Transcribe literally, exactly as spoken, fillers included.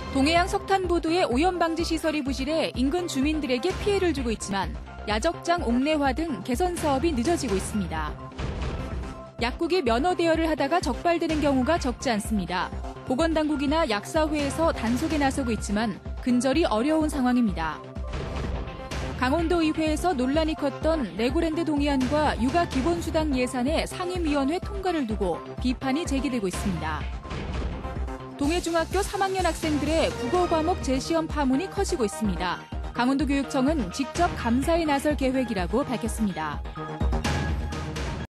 동해안 석탄보도의 오염방지 시설이 부실해 인근 주민들에게 피해를 주고 있지만 야적장 옥내화 등 개선 사업이 늦어지고 있습니다. 약국이 면허 대여를 하다가 적발되는 경우가 적지 않습니다. 보건당국이나 약사회에서 단속에 나서고 있지만 근절이 어려운 상황입니다. 강원도의회에서 논란이 컸던 레고랜드 동해안과 육아기본수당 예산의 상임위원회 통과를 두고 비판이 제기되고 있습니다. 동해중학교 삼 학년 학생들의 국어 과목 재시험 파문이 커지고 있습니다. 강원도교육청은 직접 감사에 나설 계획이라고 밝혔습니다.